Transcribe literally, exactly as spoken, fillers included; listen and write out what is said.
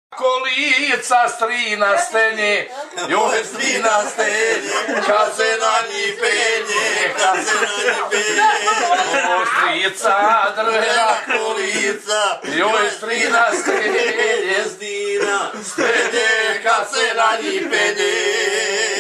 Kolica strina stenje, joj strina stenje, kad se na njih penje, kad se na njih penje. Ostrica drvena kolica, joj strina stenje, strina stenje, kad se na njih penje.